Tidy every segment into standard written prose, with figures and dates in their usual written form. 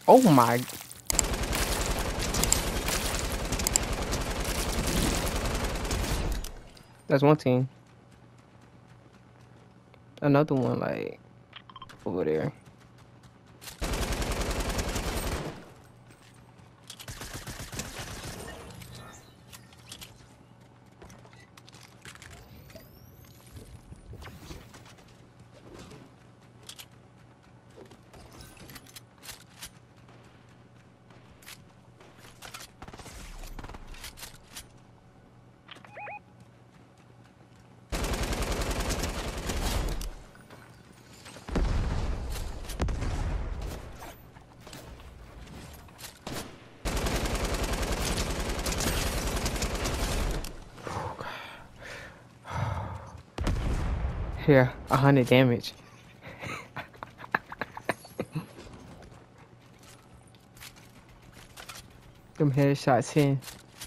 Oh my. That's one team. Another one like over there. Here, 100 damage. Them headshots in.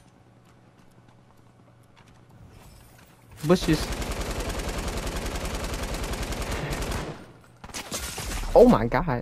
Bushes. Oh my god.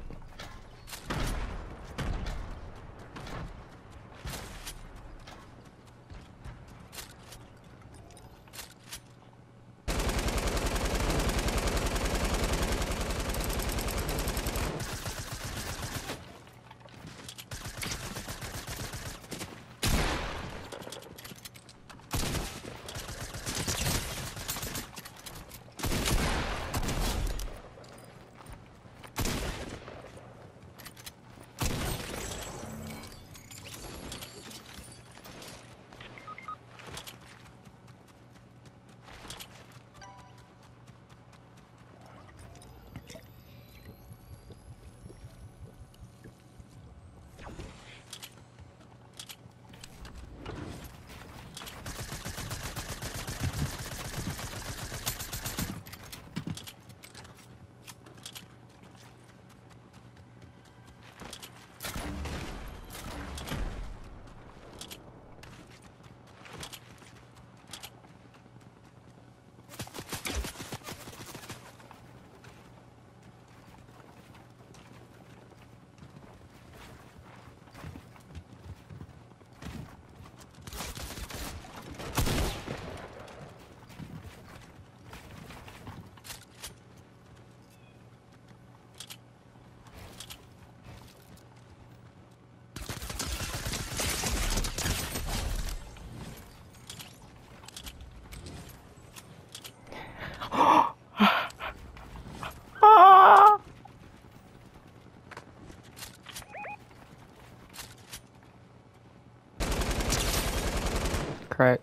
Crack.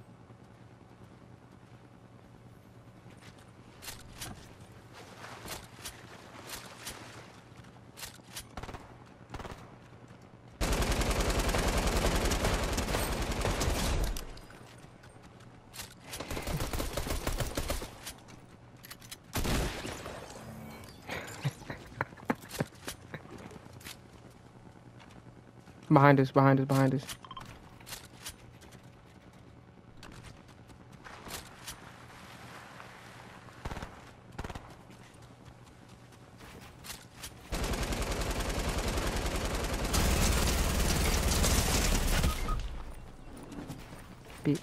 Behind us, behind us, behind us. Bitch.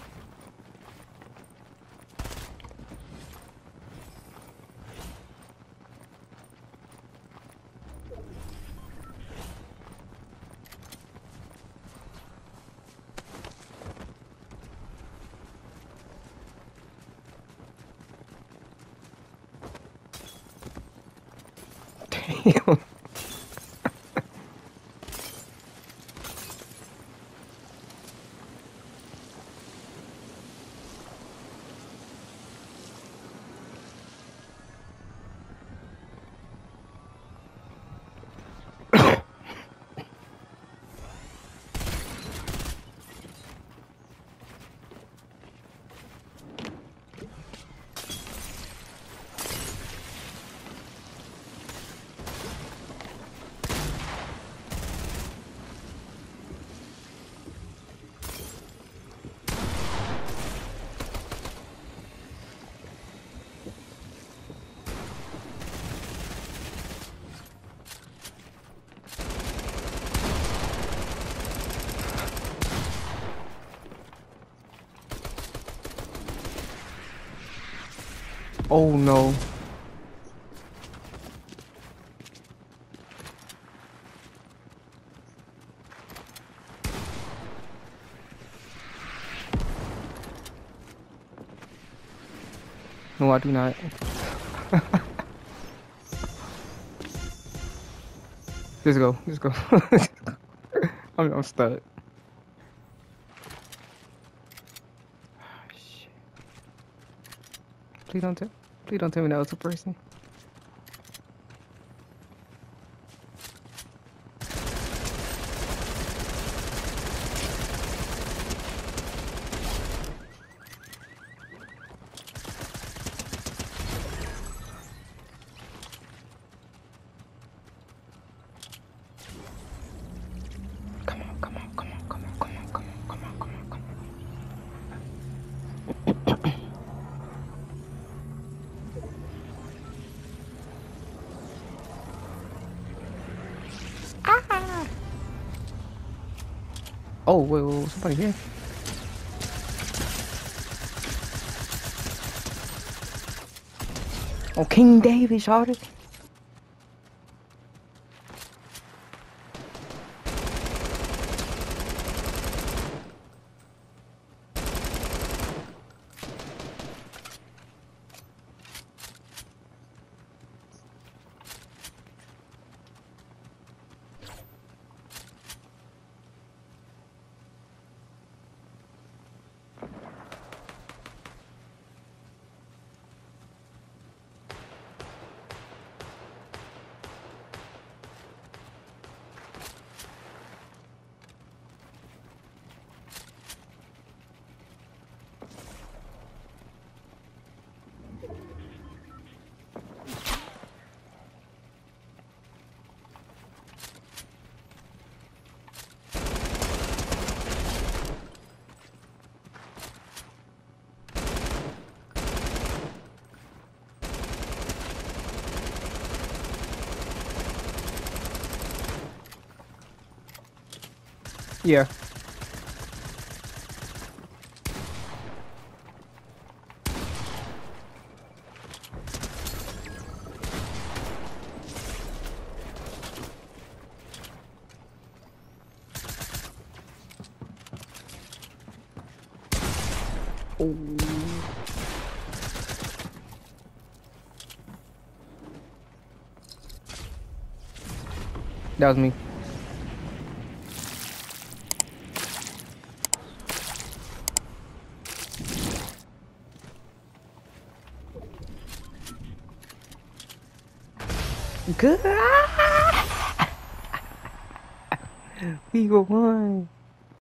Damn. Oh no. No, I do not. Just go. Just go. I'm stuck. Shit. Please don't tell me that was a person. Come on, come on, come on, come on, come on, come on, come on, come on, come on. Ah! Oh, wait, somebody here. Oh, King David shot it. Yeah. Oh. That was me. Good. We go one.